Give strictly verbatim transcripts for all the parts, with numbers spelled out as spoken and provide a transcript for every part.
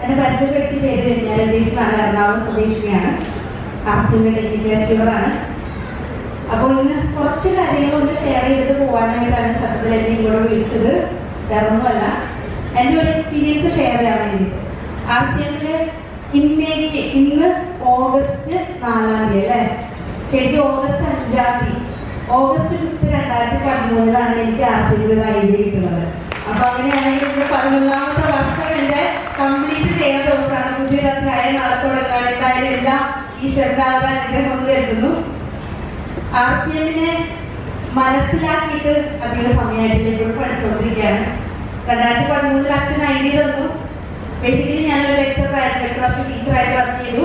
എന്നെ പരിചയപ്പെടുത്തി പേര് കഴിഞ്ഞാൽ രതീഷ് നല്ല എറണാകുളം സ്വദേശിനിയാണ്, ആർട്സിന്റെ ടെക്നിക്കൽ അച്ചീവറാണ്. അപ്പോൾ ഇന്ന് കുറച്ച് കാര്യങ്ങൾ ഒന്ന് ഷെയർ ചെയ്തിട്ട് പോകാനായിട്ടാണ് സത്യത്തിൽ എന്നെ ഇങ്ങോട്ട് വിളിച്ചത്. വേറൊന്നുമല്ല, എൻ്റെ ഒരു എക്സ്പീരിയൻസ് ഷെയർ ചെയ്യാൻ വേണ്ടിയിട്ട്. ആർ സി എമ്മില് ഇന്നേക്ക് ഇന്ന് ഓഗസ്റ്റ് നാലാം തീയതി അല്ലേ, ശരിക്കും ഓഗസ്റ്റ് അഞ്ചാം തീയതി ഓഗസ്റ്റ് ഫിഫ്ത്ത് രണ്ടായിരത്തി പതിമൂന്നിലാണ് എനിക്ക് ആർ സി എമ്മിൽ ഐ ഡി കിട്ടുന്നത്. അപ്പൊ അങ്ങനെയാണെങ്കിൽ ഇത് പതിനൊന്നാമത്തെ വർഷം എന്റെ കംപ്ലീറ്റ് ചെയ്യുന്ന ദിവസമാണ്. പുതിയ അധ്യായം നടത്തുകൊടുക്കാൻ എന്തായാലും എല്ലാം ഈ ശ്രദ്ധാവത അനുഗ്രഹം കൊണ്ട് കരുതുന്നു. ആർ സി എമ്മിനെ മനസ്സിലാക്കിയിട്ട് അധികം സമയമായിട്ടില്ല, ഇപ്പോഴും പഠിച്ചുകൊണ്ടിരിക്കുകയാണ്. രണ്ടായിരത്തി പതിമൂന്നിൽ അച്ഛൻ ഐ ഡി തന്നു. ബേസിക്കലി ഞാനൊരു ലെക്ചറായിട്ട് എട്ട് വർഷം ടീച്ചറായിട്ട് വർക്ക് ചെയ്തു.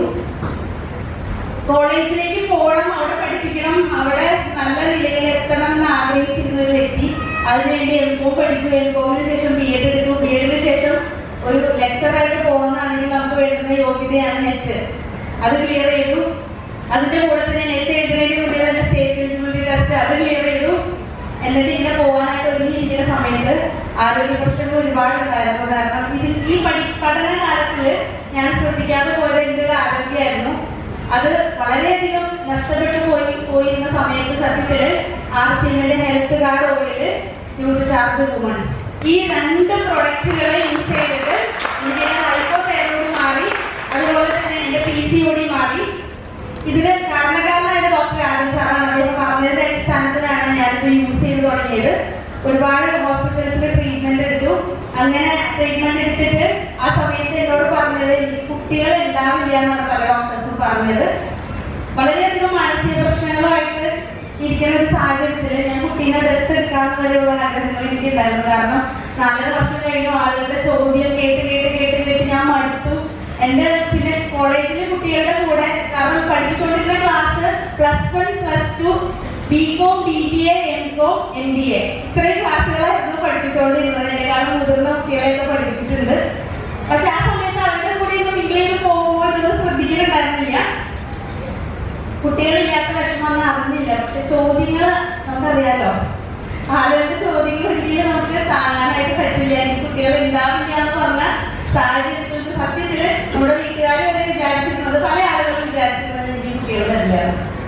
കോളേജിലേക്ക് പോകണം, അവിടെ പഠിപ്പിക്കണം, അവിടെ നല്ല നിലയിൽ എത്തണം എന്ന് ആഗ്രഹിച്ചിരുന്ന ഒരു വ്യക്തി. അതിനുവേണ്ടി എം കോം പഠിച്ചു. എം കോമിന് ശേഷം ബി എഡ് എടുത്തു. ബി എഡിന് ശേഷം ഒരു ലെക്ചറായിട്ട് പോകണമെന്നാണെങ്കിൽ നമുക്ക് വേണ്ടുന്ന യോഗ്യതയാണ് നെറ്റ്. അത് ക്ലിയർ ചെയ്തു. അതിന്റെ കൂടെ തന്നെ നെറ്റ് എഴുതുന്നതിന് മുന്നേ തന്നെ സ്റ്റേറ്റ് എലിജിബിലിറ്റി ടെസ്റ്റ് അത് ക്ലിയർ ചെയ്തു. എന്നിട്ട് ഇങ്ങനെ പോകാനായിട്ട് ഒരുങ്ങിയിരിക്കുന്ന സമയത്ത് ആരോഗ്യ പ്രശ്നങ്ങൾ ഒരുപാടുണ്ടായിരുന്നു. കാരണം ഇത് ഈ പഠി പഠനകാലത്തില് ഞാൻ ശ്രദ്ധിക്കാതെ പോയത് എൻ്റെ ഒരു ആരോഗ്യമായിരുന്നു. അത് വളരെയധികം നഷ്ടപ്പെട്ടു പോയി പോയിരുന്ന സമയത്ത് സത്യത്തില് ആർ സി എമ്മിന്റെ health card oil Nutricharge woman ഈ രണ്ട് പ്രൊഡക്റ്റുകളെ യൂസ് ചെയ്തിട്ട് ഇന്ത്യയുടെ ഹൈപ്പോതൈറോയിഡ് മാറി, അതുപോലെ തന്നെ എന്റെ പി സി ഒ ഡി മാറി. ഇതിന് കാരണക്കാരനായ ഡോക്ടർ ആനന്ദ് സാറാണ്. അദ്ദേഹം പറഞ്ഞതിന്റെ അടിസ്ഥാനത്തിലാണ് ഞാനിത് യൂസ് ചെയ്ത് തുടങ്ങിയത്. ഒരുപാട് ഹോസ്പിറ്റൽസിൽ ട്രീറ്റ്മെന്റ് എടുത്തു. അങ്ങനെ ട്രീറ്റ്മെന്റ് എടുത്തിട്ട് ആ സമയത്ത് എന്നോട് പറഞ്ഞത് എനിക്ക് കുട്ടികൾ ഉണ്ടാവില്ല എന്നാണ് പല ഡോക്ടേഴ്സും പറഞ്ഞത്. വളരെയധികം മാനസിക പ്രശ്നങ്ങളുമായിട്ട് ഇരിക്കുന്ന ഒരു സാഹചര്യത്തിൽ ഞാൻ കുട്ടീനെ ദത്തെടുക്കാവുന്ന വരെയുള്ള ആഗ്രഹങ്ങൾ എനിക്കുണ്ടായിരുന്നു. കാരണം നാലര വർഷം കഴിഞ്ഞു ആളുകളുടെ ചോദ്യം കേട്ട് കേട്ട് കേട്ട് കേട്ട് ഞാൻ മടുത്തു. എന്റെ പിന്നെ കോളേജിലെ കുട്ടികളുടെ കൂടെ, കാരണം പഠിപ്പിച്ചുകൊണ്ടിരുന്ന class plus one plus two B Com B B A M Com M B A ഇത്രയും ക്ലാസ്സുകളായിരുന്നു പഠിപ്പിച്ചുകൊണ്ടിരുന്നത്. എന്നെക്കാളും മുതിർന്ന കുട്ടികളെയൊക്കെ പഠിപ്പിച്ചിട്ടുണ്ട്. പക്ഷെ ആ സമയത്ത് അവരുടെ കൂടെ ഇന്ന് മിങ്കിളിൽ പോകുമ്പോൾ ഇതൊന്നും ശ്രദ്ധിക്കുന്നുണ്ടായിരുന്നില്ല. കുട്ടികളില്ലാത്ത വിഷമം അറിഞ്ഞില്ല. പക്ഷെ ചോദ്യങ്ങൾ നമുക്കറിയാലോ, ആളുകളുടെ ചോദ്യങ്ങൾ ഒരിക്കലും നമുക്ക് താങ്ങാനായിട്ട് പറ്റില്ല. എനിക്ക് കുട്ടികൾ ഉണ്ടാവില്ല എന്ന് പറഞ്ഞ സാഹചര്യത്തിൽ സത്യത്തില് നമ്മുടെ വീട്ടുകാർ വരെ വിചാരിച്ചിരുന്നത്, പല ആളുകളും വിചാരിച്ചിരുന്നത് എനിക്ക് കുട്ടികളല്ല.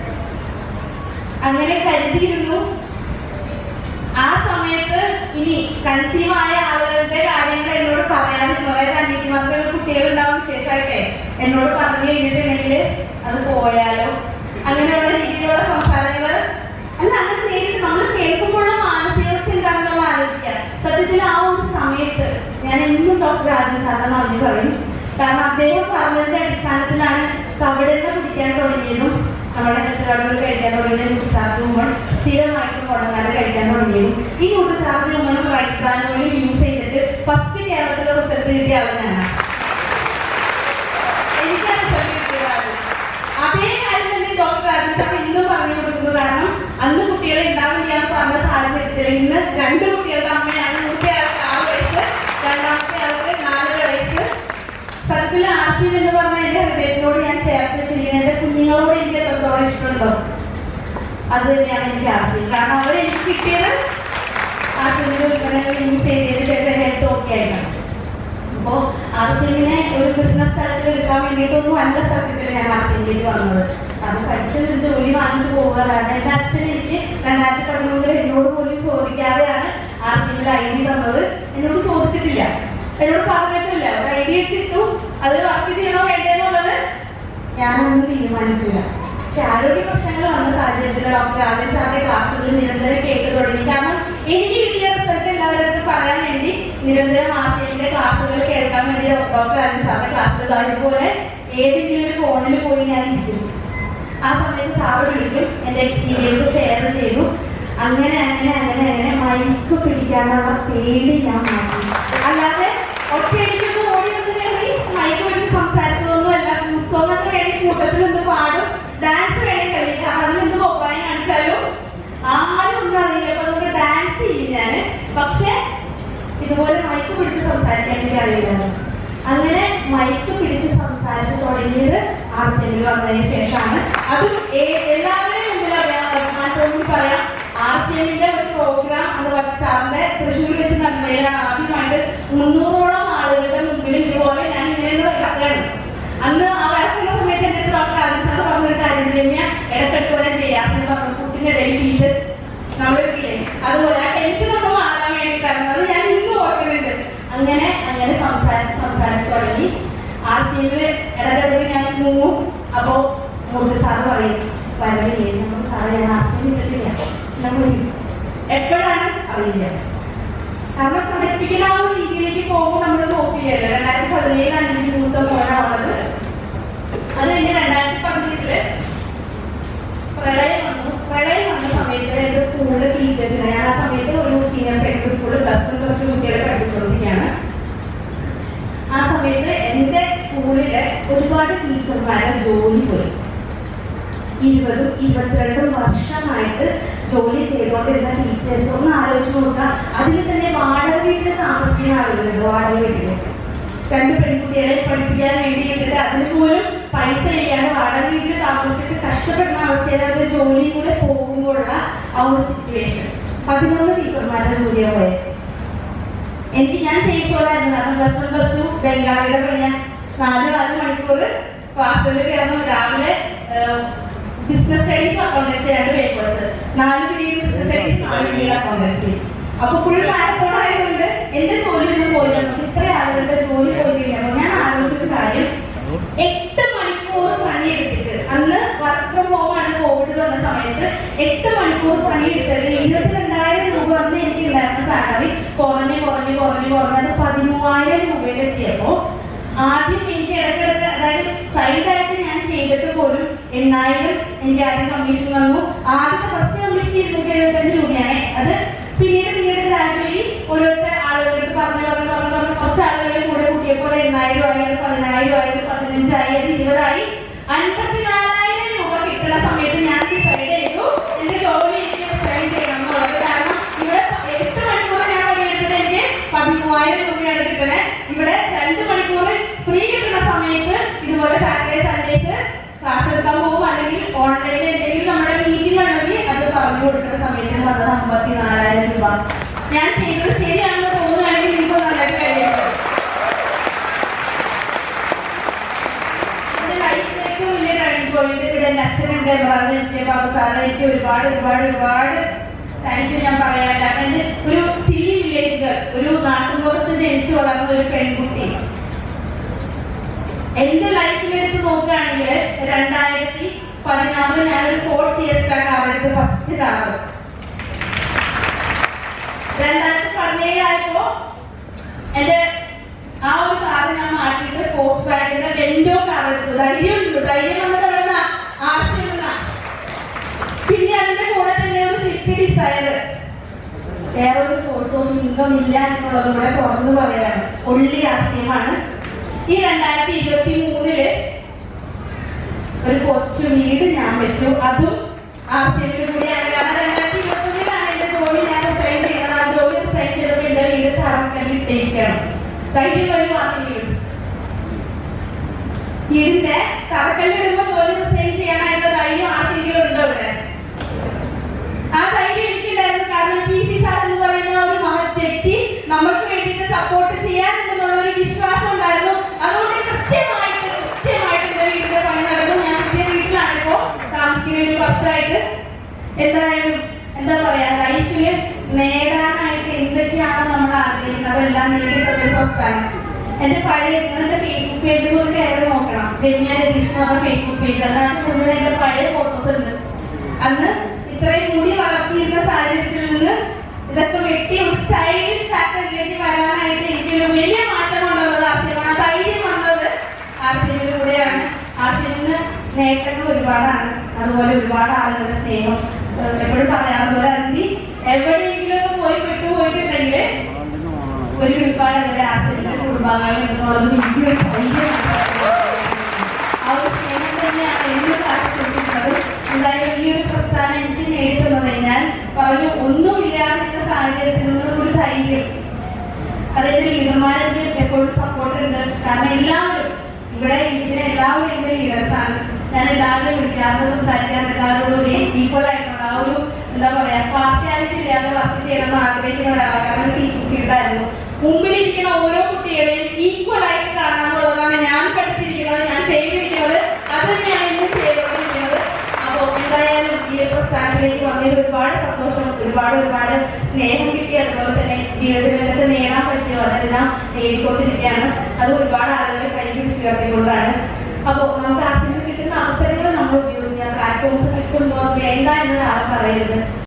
അങ്ങനെ കരുതിയിരുന്നു. ആ സമയത്ത് ഇനി കൺസീവ് ആയ ആളുകളുടെ കാര്യങ്ങൾ എന്നോട് പറയാതിരുന്നു. അതായത് അനിയത്തിമാർക്ക് കുട്ടികളുണ്ടാവും വിശേഷമായിട്ടെ എന്നോട് പറഞ്ഞു കഴിഞ്ഞിട്ടുണ്ടെങ്കിൽ അത് പോയാലോ, അങ്ങനെയുള്ള രീതിയിലുള്ള സംസാരങ്ങള് അല്ല. അങ്ങനെ നേരിട്ട് നമ്മൾ കേൾക്കുമ്പോഴുള്ള മാനസികാവസ്ഥ എന്താണെന്നുള്ള ആലോചിക്കാം. സത്യത്തിൽ ആ ഒരു സമയത്ത് ഞാൻ എന്നും ഡോക്ടർ ആനന്ദ് സാറിന് നന്ദി പറയും. കാരണം അദ്ദേഹം പറഞ്ഞതിന്റെ അടിസ്ഥാനത്തിലാണ് കവടെണ്ണ പിടിക്കാൻ തുടങ്ങിയതും നമ്മുടെ ഹെൽത്ത് കാർഡുകൾ കഴിക്കാൻ തുടങ്ങിയത്. ന്യൂട്രിചാർജ് വുമൺ സ്ഥിരമായിട്ട് മുടങ്ങാതെ കഴിക്കാൻ തുടങ്ങിയതും ഈ ന്യൂട്രിചാർജ് വുമണും റൈസ് ബ്രാൻഡുകളും യൂസ് ചെയ്തിട്ട് ഫസ്റ്റ് കേരളത്തിലെ റിസൾട്ട് കിട്ടിയ ആളാണ്. എനിക്കാണ് റിസൾട്ട് കിട്ടിയത്. അതേ കാര്യം തന്നെ ഡോക്ടർ ആനന്ദ് സാർ ഇന്നും പറഞ്ഞു കൊടുക്കുന്നു. കാരണം അന്ന് കുട്ടികളെ ഉണ്ടാവില്ല എന്ന് പറഞ്ഞ സാഹചര്യത്തിൽ ഇന്ന് രണ്ട് കുട്ടികളുടെ അമ്മയാണ്. മൂത്ത ആൾക്ക് ആറ് വയസ്സ്, രണ്ടാമത്തെ ആൾക്ക് നാലര വയസ്സ്. സത്യത്തിൽ ആർ സി എം എന്ന് പറഞ്ഞ എന്റെ ഹൃദയത്തിനോട് ഞാൻ ചേർത്ത് വെച്ചിരിക്കുന്നത് എന്റെ കുഞ്ഞുങ്ങളോട് എനിക്ക് എത്രത്തോളം ഇഷ്ടമുണ്ടോ അത് തന്നെയാണ് എനിക്ക് ആർ സി എം. കാരണം അവർ എനിക്ക് കിട്ടിയത് ആർ സി എമ്മിന്റെ ഉൽപ്പന്നങ്ങൾ യൂസ് ചെയ്തതിന് ശേഷം ഹെൽത്ത് ഓക്കെ ആയിരുന്നു. അപ്പോ ആർ സി എമ്മിനെ ഒരു ബിസിനസ് തലത്തിൽ എടുക്കാൻ വേണ്ടിയിട്ടൊന്നും അല്ല സത്യത്തിൽ ഞാൻ ആർ സി എമ്മിലേക്ക് വന്നത്. അത് പഠിച്ചൊരു ജോലി വാങ്ങിച്ചു പോവുക. കാരണം എന്റെ അച്ഛൻ എനിക്ക് രണ്ടായിരത്തി പതിമൂന്നിൽ എന്നോട് പോലും ചോദിക്കാതെയാണ് ആർ സി എമ്മിൽ ഐ ഡി തന്നത്. എന്നോട് ചോദിച്ചിട്ടില്ല, എന്നോട് പറഞ്ഞിട്ടില്ല. ഒരു ഐ ഡി എടുത്തിട്ടു, അത് വർക്ക് ചെയ്യണോ വേണ്ടതെന്നുള്ളത് ഞാനൊന്നും തീരുമാനിച്ചില്ല. പക്ഷെ ആരോഗ്യ പ്രശ്നങ്ങൾ വന്ന സാഹചര്യത്തിൽ ഡോക്ടർ ആനന്ദ് സാറിന്റെ ക്ലാസ്സുകൾ നിരന്തരം കേട്ടു തുടങ്ങി. കാരണം എനിക്ക് കിട്ടിയ റിസൾട്ട് എല്ലാവരും പറയാൻ വേണ്ടി നിരന്തരം ആർ സി എമ്മിന്റെ ക്ലാസ്സുകൾ കേൾക്കാൻ വേണ്ടി ഡോക്ടർ ആനന്ദ് സാറിന്റെ ക്ലാസ്സുകൾ അതുപോലെ ഏതെങ്കിലും ഒരു ഫോണിൽ പോയി ഞാൻ ഇരിക്കുന്നു. ആ സമയത്ത് സാറ് വിളിക്കും, എന്റെ എക്സ്പീരിയൻസ് ഷെയർ ചെയ്തു. അങ്ങനെ അങ്ങനെ അങ്ങനെ അങ്ങനെ മൈക്ക് പിടിക്കാനുള്ള പേടി ഞാൻ മാറ്റി. അല്ലാതെ ഒറ്റയടിക്കൊന്നും ഓടി വന്ന് കയറി മൈക്ക് പിടിച്ച് സംസാരിച്ചതൊന്നും അല്ല. ഗ്രൂപ്പ് സോങ് ഒക്കെ വേണ്ടി കൂട്ടത്തിൽ നിന്ന് പാടും, ഡാൻസ് വേണേ കളിക്കാം. അതിനെന്ത് കൊപ്പായി കാണിച്ചാലും ആരും ഒന്നും അറിയില്ല. അപ്പൊ അതുകൊണ്ട് ഡാൻസ് ചെയ്യും ഞാന്. പക്ഷെ ഇതുപോലെ മൈക്ക് പിടിച്ച് സംസാരിക്കാൻ എനിക്ക് അറിയില്ല. അങ്ങനെ മൈക്ക് പിടിച്ച് സംസാരിച്ച് തുടങ്ങിയത് ആർ സി എമ്മിൽ വന്നതിന് ശേഷമാണ്. അതും എല്ലാവരുടെയും മുമ്പിൽ അറിയാം, അഭിമാനത്തോടുകൂടി പറയാം. ആർ സി എമ്മിന്റെ ഒരു പ്രോഗ്രാം അത് സാറിന്റെ തൃശ്ശൂർ വെച്ച് നടന്നതിലാണ് ആദ്യമായിട്ട് മുന്നൂറോളം ആളുകളുടെ മുമ്പിൽ ഇതുപോലെ ഞാൻ ഇങ്ങനെ അതുപോലെ ആ ടെൻഷൻ ഒന്ന് മാറാൻ വേണ്ടിയിട്ടാണ്. അത് ഞാൻ ഇന്ന് ഓർക്കുന്നുണ്ട്. അങ്ങനെ അങ്ങനെ സംസാരിച്ച് സംസാരിച്ചു തുടങ്ങി. ആ സീനില് ഇടയ്ക്കിടയ്ക്ക് ഞാൻ മൂവും. അപ്പോ മൂന്ന് സാറ് പറയും വരവില്ലേ നമ്മൾ സാറ് ഞാൻ ആർസിയും ഇട്ടിട്ടില്ല നമ്മൾ എപ്പോഴാണ് അറിയില്ല. കാരണം പഠിപ്പിക്കുന്ന ആ ഒരു രീതിയിലേക്ക് പോകുമ്പോൾ നമ്മൾ നോക്കില്ലല്ലോ. രണ്ടായിരത്തി പതിനേഴിലാണ് എനിക്ക് മൂത്ത മോനാവുന്നത്. അത് കഴിഞ്ഞ് രണ്ടായിരത്തി പതിനെട്ടില് പ്രളയം വന്നു. പ്രളയം വന്ന സമയത്ത് എന്റെ സ്കൂളിലെ ടീച്ചേഴ്സിനെ, ഞാൻ ആ സമയത്ത് ഒരു സീനിയർ സെക്കൻഡറി സ്കൂളിൽ പ്ലസ് വൺ പ്ലസ് ടു കുട്ടികളെ പഠിപ്പിച്ചുകൊണ്ടിരിക്കുകയാണ്. ആ സമയത്ത് എന്റെ സ്കൂളിലെ ഒരുപാട് ടീച്ചർമാരെ ജോലി പോയി. ഇരുപതും ഇരുപത്തിരണ്ടും വർഷമായിട്ട് ജോലി ചെയ്തുകൊണ്ടിരുന്ന ടീച്ചേഴ്സ് ഒന്ന് ആലോചിച്ച് നോക്കാം. അതിൽ തന്നെ വാടക വീട്ടിൽ താമസിക്കുന്ന ആളുകളുണ്ട്. വാടക വീട്ടില് രണ്ട് പെൺകുട്ടികളെ പഠിപ്പിക്കാൻ വേണ്ടിയിട്ട് അതിന് പോലും പൈസ ഇല്ലാതെ വാടക വീട്ടിൽ താമസിച്ചിട്ട് കഷ്ടപ്പെടുന്ന അവസ്ഥയിൽ അവർ ജോലി കൂടെ പോകുമ്പോഴുള്ള ആ ഒരു സിറ്റുവേഷൻ. പതിനൊന്ന് ടീച്ചർമാരുടെ ജോലിയാണ് പോയത്. എനിക്ക് ഞാൻ ചെയ്യിച്ചോളായിരുന്നു. കാരണം പ്ലസ് വൺ പ്ലസ് ടു ബംഗാളിയുടെ പണിയാൻ നാല് നാല് മണിക്കൂർ ക്ലാസ്സിൽ കയറുന്നു. രാവിലെ ബിസിനസ് സ്റ്റഡീസ് അക്കൗണ്ടൻസി രണ്ട് പേപ്പേഴ്സ്, നാല് പീരീഡ് ബിസിനസ് സ്റ്റഡീസ്, നാല് പീരീഡ് അക്കൗണ്ടൻസി. അപ്പൊ ഫുൾ മാരത്തോൺ ആയതുകൊണ്ട് എന്റെ ജോലി ഒന്നും പോയില്ല. പക്ഷെ ഇത്ര ആളുകളുടെ ജോലി പോയി കഴിയുമ്പോൾ ഞാൻ ആലോചിച്ച കാര്യം, എട്ട് മണിക്കൂർ പണിയെടുത്തിട്ട്, അന്ന് വർക്ക് ഫ്രം ഹോം ആണ് കോവിഡ് വന്ന സമയത്ത്, എട്ട് മണിക്കൂർ പണിയെടുത്തത് ഇരുപത്തിരണ്ടായിരം രൂപ അന്ന് എനിക്ക് ഉണ്ടായിരുന്ന സാലറി കുറഞ്ഞ് കുറഞ്ഞ് കുറഞ്ഞ് കുറഞ്ഞത് പതിമൂവായിരം രൂപയിൽ എത്തിയപ്പോ ആദ്യം എനിക്ക് ഇടയ്ക്കിടയ്ക്ക്, അതായത് സൈഡായിട്ട് ഞാൻ ചെയ്തിട്ട് പോലും എണ്ണായിരം എനിക്ക് ആദ്യം കമ്മീഷൻ വന്നു. ആദ്യത്തെ ഫസ്റ്റ് കമ്മീഷൻ ഇരുന്നൂറ്റി എഴുപത്തഞ്ച് രൂപയാണ്. അത് പിന്നീട് പിന്നീട് ഗ്രാജുവലി ഓരോരുത്തർ ആളുകൾക്ക് പറഞ്ഞു പറഞ്ഞു പറഞ്ഞു പറഞ്ഞു കുറച്ച് ആളുകളെ കൂടെ കൂട്ടിയപ്പോൾ എണ്ണായിരം ആയി, അത് പതിനായിരം ആയി, അത് പതിനഞ്ചായി, അത് ഇരുപതായി, അൻപത്തിനാലായിരം രൂപ കിട്ടുന്ന സമയത്ത് ഞാൻ ഡിസൈഡ് ചെയ്തു എന്റെ ജോലി എനിക്ക് റിസൈൻ ചെയ്യണം എന്നുള്ളത്. കാരണം ഇവിടെ എട്ട് മണിക്കൂർ ഞാൻ പണിയെടുത്തത് എനിക്ക് പതിമൂവായിരം രൂപയാണ് കിട്ടണേ. ഇവിടെ രണ്ട് മണിക്കൂർ ഫ്രീ കിട്ടുന്ന സമയത്ത് ഇതുപോലെ സാറ്റർഡേ സൺഡേസ് ക്ലാസ് എടുക്കാൻ പോകും, അല്ലെങ്കിൽ ഓൺലൈനിൽ എന്തെങ്കിലും നമ്മുടെ മീറ്റിംഗ് ഉണ്ടെങ്കിൽ അത് പറഞ്ഞു കൊടുക്കുന്ന സമയത്ത് വന്നത് അമ്പത്തിനാലായിരം രൂപ. ഞാൻ ചെയ്തത് ശരിയാണെന്ന് തോന്നുകയാണെങ്കിൽ നിങ്ങൾക്ക് നല്ലതായിട്ട് കഴിയുന്നത്. എന്റെ ലൈഫിൽ ഏറ്റവും വലിയ ടേണിംഗ് പോയിന്റ് ഇവിടെ എന്റെ അച്ഛനുണ്ട്, പറഞ്ഞിട്ട് ബാബു സാറ് എനിക്ക് ഒരുപാട് ഒരുപാട് ഒരുപാട് താങ്ക് യു ഞാൻ പറയാനില്ല. എന്റെ ഒരു സിലി വില്ലേജ്, ഒരു നാട്ടുമ്പുറത്ത് ജനിച്ചു വളർന്ന ഒരു പെൺകുട്ടി എന്റെ ലൈഫിലെടുത്ത് നോക്കുകയാണെങ്കിൽ രണ്ടായിരത്തി പതിനാറിൽ ഞാനൊരു ഫോർത്ത് ഇയേഴ്സിലാണ് കാർ എടുത്ത് ഫസ്റ്റ് കാർ. രണ്ടായിരത്തി പതിനേഴായപ്പോ എന്റെ ആ ഒരു കാർ ഞാൻ മാറ്റിയിട്ട് ഫോക്സ് വാഗന്റെ വെൻഡോ കാർ എടുത്തു. ധൈര്യമുണ്ട്, ധൈര്യം വന്നത് ആർസിയുള്ള. പിന്നെ അതിന്റെ കൂടെ തന്നെ ഒരു സിറ്റി ഡിസൈർ. വേറെ ഒരു സോഴ്സ് ഓഫ് ഇൻകം ഇല്ല എന്നുള്ളത് കൂടെ തുറന്നു പറയാണ്. ഒള്ളി ആർസിയമാണ്. ഈ രണ്ടായിരത്തി ഇരുപത്തി മൂന്നില് ഒരു കൊച്ചു വീട് ഞാൻ വെച്ചു. അതും ആർസിയത്തിൽ കൂടിയാണ്. കാരണം രണ്ടായിരത്തി ഇരുപത്തി ഒന്നിലാണ് എന്റെ ജോലി ഞാൻ റിസൈൻ ചെയ്യണം. ആ ജോലി റിസൈൻ ചെയ്തപ്പോൾ എന്റെ വീട് തറക്കല്ലിൽ ഇട്ടേക്കണം. ധൈര്യം വഴി വാങ്ങിയത് വീടിന്റെ തറക്കല്ലിടുമ്പോ ജോലി റിസൈൻ ചെയ്യാനായിട്ടുള്ള ധൈര്യം ആർക്കെങ്കിലും ഉണ്ടോ ഇവിടെ? ആ ധൈര്യം എനിക്കുണ്ടായിരുന്നു. കാരണം പി സി സാർ എന്ന് പറയുന്ന ഒരു മഹത് വ്യക്തി നമുക്ക് വേണ്ടിയിട്ട് സപ്പോർട്ട് ചെയ്യാനുണ്ടെന്നുള്ള ഒരു വിശ്വാസം ഉണ്ടായിരുന്നു. അതുകൊണ്ട് കൃത്യമായിട്ട് കൃത്യമായിട്ട് എന്റെ വീടിന്റെ പണി നടന്നു. ഞാൻ പുതിയ വീട്ടിലാണിപ്പോ താമസിക്കുന്ന ഒരു വർഷമായിട്ട്. എന്തായാലും എന്താ പറയാ, ലൈഫില് നേടാനായിട്ട് എന്തൊക്കെയാണ് നമ്മൾ ആഗ്രഹിക്കുന്നത് അതെല്ലാം നേടിയിട്ടുള്ള ഒരു പ്രസ്ഥാനം. എന്റെ പഴയ നിങ്ങളുടെ ഫേസ്ബുക്ക് പേജിൽ കൂടി കയറി നോക്കണം. രമ്യ രതീഷ് എന്ന് പറഞ്ഞ ഫേസ്ബുക്ക് പേജ്, അതിനകത്ത് മുഴുവൻ എന്റെ പഴയ ഫോട്ടോസ് ഉണ്ട്. അന്ന് ഇത്രയും മുടി വളർത്തിയിരുന്ന സാഹചര്യത്തിൽ നിന്ന് ഇതൊക്കെ വെട്ടി ഒരു സ്റ്റൈലിഷ് ഫാഷനിലേക്ക് വരാനായിട്ട് എനിക്കൊരു വലിയ മാറ്റം കൊണ്ടുവന്നത് ആർസിയമാണ്. ആ ധൈര്യം വന്നത് ആർസിയമിലൂടെയാണ്. ആർസിയമിന് നേട്ടങ്ങൾ ഒരുപാടാണ്, അതുപോലെ ഒരുപാട് ആളുകളുടെ സ്നേഹം. എപ്പോഴും പറയാറുള്ളത് അന്തി എവിടെയെങ്കിലും ഒക്കെ പോയി പെട്ടുപോയിട്ടുണ്ടെങ്കിൽ ഒരു ഒരുപാട് അങ്ങനെ ആർസിയമിന്റെ കുടുംബാംഗങ്ങളിൽ നിന്നുള്ളത് വലിയൊരു ധൈര്യമാണ്. ആ ഒരു സ്നേഹം തന്നെയാണ് എന്ത് കാണിച്ചിട്ടുള്ളത്. എന്തായാലും ഈ ഒരു പ്രസ്ഥാനം എനിക്ക് നേടിത്തന്നത് ഞാൻ പറഞ്ഞു, ഒന്നുമില്ലാതിരുന്ന സാഹചര്യത്തിൽ നിന്ന് ഒരു ധൈര്യം. അതെന്റെ ലീഡർമാരെനിക്ക് എപ്പോഴും സപ്പോർട്ട് ഉണ്ട്. കാരണം എല്ലാവരും ഇവിടെ ഇതിന് എല്ലാവരും എന്റെ ലീഡേഴ്സാണ്. ഞാൻ എല്ലാവരും വിളിക്കാതെ സംസാരിക്കാൻ എല്ലാവരോടും ഒരു ഈക്വൽ ആയിട്ടുള്ള ആ ഒരു എന്താ പറയാ പാർഷ്യാലിറ്റി ഇല്ലാതെ വർക്ക് ചെയ്യണമെന്ന് ആഗ്രഹിക്കുന്ന ഒരാളാണ്. കാരണം ടീച്ചിങ് ഫീൽഡായിരുന്നു. മുമ്പിലിരിക്കുന്ന ഓരോ കുട്ടികളെയും ഈക്വൽ ആയിട്ട് കാണാന്നുള്ളതാണ് ഞാൻ പഠിച്ചിരിക്കുന്നത്, ഞാൻ ചെയ്തിരിക്കുന്നത്. അത് തന്നെയാണ് ഇന്ന് ചെയ്തുകൊണ്ടിരിക്കുന്നത്. അപ്പോ എന്തായാലും ഈ ഒരു പ്രസ്ഥാനത്തിലേക്ക് വന്നതിൽ ഒരുപാട് സന്തോഷം, ഒരുപാട് ഒരുപാട് സ്നേഹം കിട്ടി. അതുപോലെ തന്നെ ജീവിതത്തിൽ എന്തൊക്കെ നേടാൻ പറ്റിയോ അതെല്ലാം നേടിക്കൊണ്ടിരിക്കുകയാണ്. അത് ഒരുപാട് ആളുകളെ കൈ പിടിച്ചു ചേർത്തിക്കൊണ്ടാണ്. അപ്പോൾ നമുക്ക് ആർസിന് കിട്ടുന്ന അവസരങ്ങൾ നമ്മൾ ഉപയോഗിക്കുക. പ്ലാറ്റ്ഫോംസ് കിട്ടുമ്പോൾ വേണ്ട എന്നതാണ് പറയരുത്.